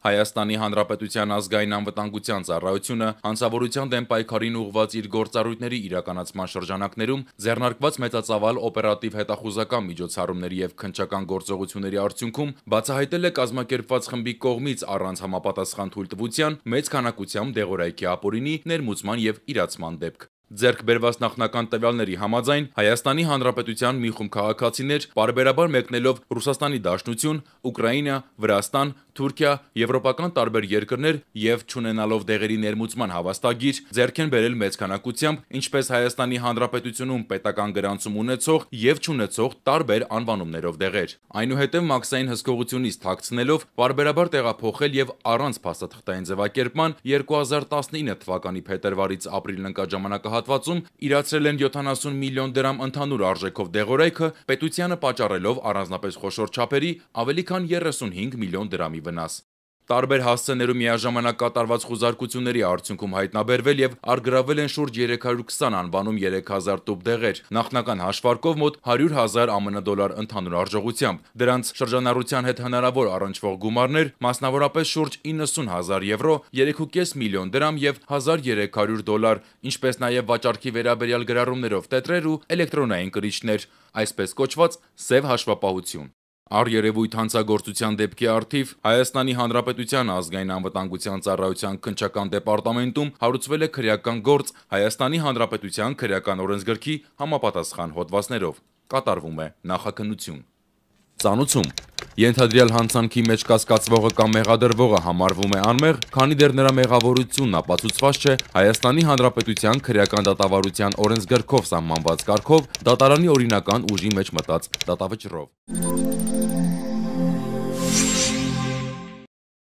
Հայաստանի Հանրապետության ազգային անվտանգության ծառայությունը հանցավորության դեմ պայքարին ուղղված իր գործառույթների իրականացման շրջանակներում ձեռնարկված մեծածավալ օպերատիվ հետախուզական միջոցառումների եւ քննչական գործողությունների արդյունքում բացահայտել է կազմակերպված խմբի կողմից առանց համապատասխան թույլտվության մեծ քանակությամբ դեղորայքի ապօրինի ներմուծման եւ իրացման դեպք։ Ձեռք բերված նախնական տվյալների համաձայն Հայաստանի Հանրապետության մի խումբ քաղաքացիներ պարբերաբար մեկնելով Ռուսաստանի Դաշնություն, Ուկրաինա, Վրաստան, Թուրքիա, եվրոպական տարբեր երկրներ եւ չունենալով դեղերի ներմուծման հավաստագիր ձեռք են բերել մեծ քանակությամբ, ինչպես Հայաստանի Հանրապետությունում պետական գրանցում ունեցող եւ չունեցող տարբեր անվանումներով դեղեր։ Այնուհետև մաքսային հսկողությունից թաքցնելով պարբերաբար տեղափոխել եւ առանց փաստաթղթային ձևակերպման 2019 թվականի փետրվարից ապրիլ ընկած ժամանակահատվածում իրացրել են 70 միլիոն դրամ ընդհանուր արժեքով դեղորայքը, պետությանը պատճառելով առանձնապես խոշոր չափերի ավելի քան 35 միլիոն դրամի վնաս։ Տարբեր հասցեներում միաժամանակ կատարված խուզարկությունների արդյունքում հայտնաբերվել եւ առգրավել են շուրջ 320 անվանում 3000 տուփ դեղեր, նախնական հաշվարկով մոտ 100,000 ԱՄՆ դոլար ընդհանուր արժողությամբ։ Դրանց շրջանառության հետ հնարավոր առնչվող գումարներ, մասնավորապես շուրջ 90,000 եվրո, 3.5 միլիոն դրամ եւ 1300 դոլար, ինչպես նաեւ վաճառքի վերաբերյալ գրառումներով տետրեր ու էլեկտրոնային կրիչներ, այսպես կոչված սև հաշվապահություն։ Առերևույթ հանցագործության դեպքի առթիվ Հայաստանի Հանրապետության ազգային անվտանգության ծառայության քննչական դեպարտամենտում հարուցվել է քրեական գործ Հայաստանի Հանրապետության քրեական օրենսգրքի համապատասխան հոդվածներով։ Կատարվում է նախաքննություն։ Ծանուցում ենթադրյալ հանցանքի մեջ կասկածվողը կամ մեղադրվողը համարվում է անմեղ, քանի դեռ նրա մեղավորությունն ապացուցված չէ Հայաստանի Հանրապետության քրեական դատավարության օրենսգրքով սահմանված կարգով դատարանի օրինական ուժի մեջ մտած դատավճռով։